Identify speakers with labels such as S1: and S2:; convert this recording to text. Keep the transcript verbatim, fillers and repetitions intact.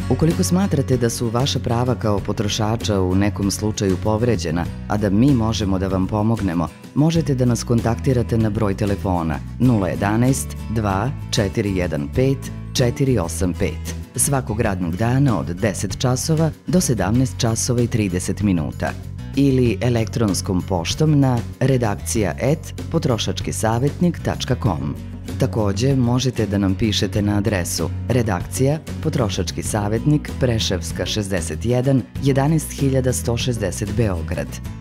S1: Ukoliko smatrate da su vaša prava kao potrošača u nekom slučaju povređena, a da mi možemo da vam pomognemo, možete da nas kontaktirate na broj telefona nula jedanaest dva četiri jedan pet četiri osam pet svakog radnog dana od deset časova do sedamnaest časova i trideset minuta ili elektronskom poštom na redakcija et potrošački savetnik tačka kom. Takođe, možete da nam pišete na adresu redakcija Potrošački savetnik Preševska šezdeset jedan, jedanaest hiljada sto šezdeset Beograd